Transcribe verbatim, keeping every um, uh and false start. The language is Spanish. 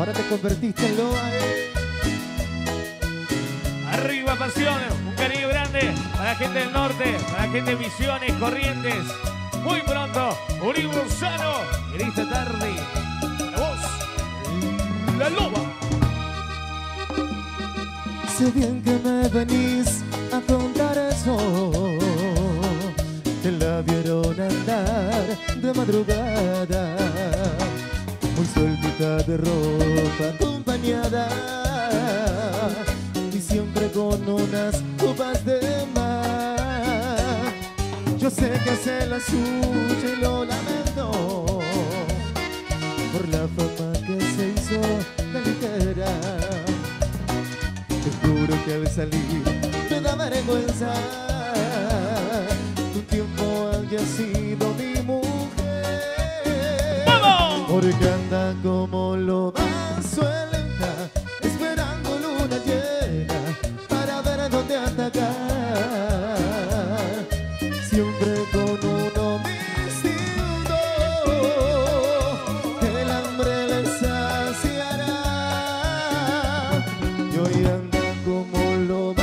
ahora te convertiste en loba. Arriba Pasión, un cariño grande para la gente del norte, para la gente de Misiones, Corrientes. Muy pronto, Uribe Sano, en esta tarde, la voz, la loba. Sé bien que me venís a contar eso. Te la vieron andar de madrugada, muy sueltita de ropa acompañada, y siempre con unas copas de más. Yo sé que hace la suya y lo lamento por la fama que se hizo de ligera. Te juro que al salir me da vergüenza que un tiempo haya sido mi mujer. ¡Vamos! Porque anda como loba suelta, esperando luna llena para ver dónde atacar. Siempre con un homicidio que el hambre les saciará. Y hoy anda como loba